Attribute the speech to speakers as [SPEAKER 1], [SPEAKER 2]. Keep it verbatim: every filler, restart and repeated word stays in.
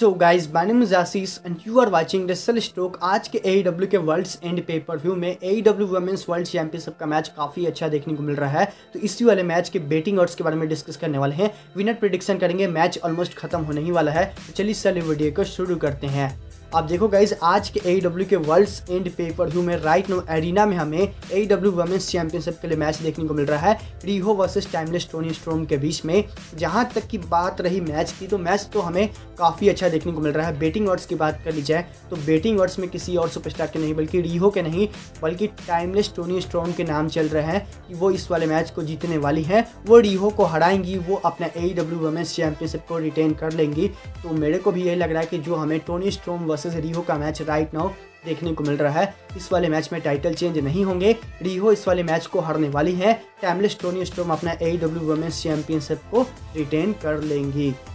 [SPEAKER 1] So guys, my name is Ashish and you are watching wrestle stroke. आज के AEW के Worlds End pay per view में AEW women's world championship का match काफी अच्छा देखने को मिल रहा है। तो इसी वाले मैच के बेटिंग ऑड्स के बारे में डिस्कस करने वाले हैं, विनर प्रेडिक्शन करेंगे। मैच ऑलमोस्ट खत्म होने ही वाला है, तो चलिए चलिए वीडियो को शुरू करते हैं। आप देखो गाइज, आज के एईडब्ल्यू के वर्ल्ड्स एंड पेपर व्यू में राइट नो एरिना में हमें एईडब्ल्यू वुमेन्स चैंपियनशिप के लिए मैच देखने को मिल रहा है, Riho versus Timeless Toni Storm के बीच में। जहां तक की बात रही मैच की, तो मैच तो हमें काफ़ी अच्छा देखने को मिल रहा है। बेटिंग ऑड्स की बात कर ली जाए तो बेटिंग ऑड्स में किसी और सुपरस्टार के नहीं, बल्कि रिहो के नहीं, बल्कि टाइमलेस टोनी स्ट्रोम के नाम चल रहे हैं कि वो इस वाले मैच को जीतने वाली है। वो रिहो को हराएंगी, वो अपना एईडब्ल्यू वुमेन्स चैंपियनशिप को रिटेन कर लेंगी। तो मेरे को भी यही लग रहा है कि जो हमें टोनी स्ट्रोम वर्सेस रिहो का मैच राइट नाउ देखने को मिल रहा है, इस वाले मैच में टाइटल चेंज नहीं होंगे। रिहो इस वाले मैच को हारने वाली है, टाइमलेस टोनी स्ट्रोम अपना एईडब्ल्यू वुमेन्स चैंपियनशिप को रिटेन कर लेंगी।